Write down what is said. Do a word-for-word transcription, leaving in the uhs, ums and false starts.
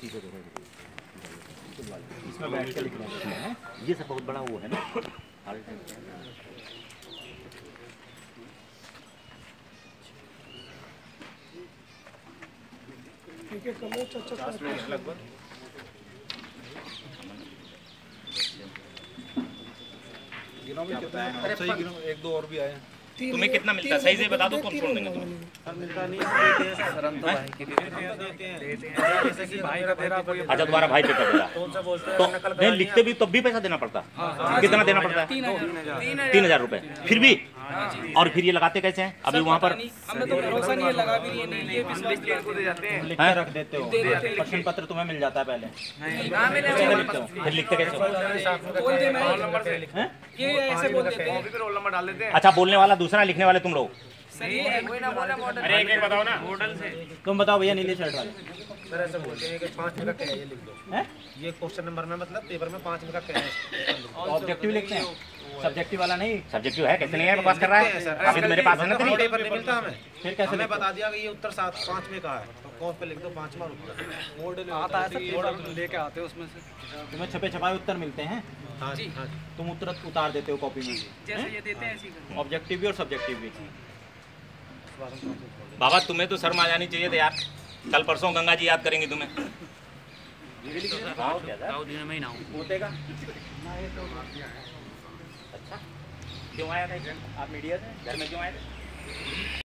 इसमें बैठ के लिखना है। ये सब बहुत बड़ा वो है ना हॉल टाइप। ठीक है, कम लगभग गिनो भी कितना है? अरे सही गिनो, एक दो और भी आए। तुम्हें कितना मिलता है? सही से बता दो, कौन छोड़ देंगे तुम्हें? मिलता नहीं है, सर हम तो भाई के देते हैं। जैसे कि भाई का तेरा अच्छा, तुम्हारा भाई पेपर दे रहा तो नहीं लिखते भी तब भी पैसा देना पड़ता? कितना देना पड़ता है? तीन हजार रुपए। फिर भी? और फिर ये लगाते कैसे हैं? अभी वहाँ पर हमें तो भरोसा नहीं है, लगा भी नहीं है, ये विश्वास लिख के रख देते हो? प्रश्न पत्र तुम्हें मिल जाता है पहले? फिर लिखते कैसे हो? ये ऐसे बोल देते हैं। अच्छा, बोलने वाला दूसरा, लिखने वाले तुम लोग। सही है, कोई ना बोला मॉडल। अरे एक एक बताओ ना मॉडल से। तुम बताओ भैया, नीले शर्ट वाले। सर ऐसे बोलते हैं कि पाँच मिनट का क्या है, ये लिख दो। हैं? ये क्वेश्चन नंबर में मतलब पेपर में पाँच मिनट का क्या है। ऑब्जेक्टिव लिखते हैं, सब्जेक्टिव वाला नहीं। सब्जेक्टिव है, कैसे नहीं है? बकवास कर रहा है। अभी तो मेरे पास है ना। मतलब पेपर नहीं मिलता हमें, फिर कैसे? हमें बता दिया कि ये उत्तर सात पाँच में कहा है, तो कौन पे लिख दो पाँचवा उत्तर। मॉडल आता है सर, मॉडल लेके आते हैं, उसमें से तुम्हें छपे छपाए उत्तर मिलते हैं? हाँ जी, हाँ। तुम उत्तर उतार देते हो कॉपी में? जैसे ये देते हैं ऐसे ही। ऑब्जेक्टिव भी और सब्जेक्टिव भी। बाबा तुम्हें तो शर्म आ जानी चाहिए थे यार। कल परसों गंगा जी याद करेंगी तुम्हें। अच्छा, क्यों आया था? आप मीडिया से घर में क्यों आए थे?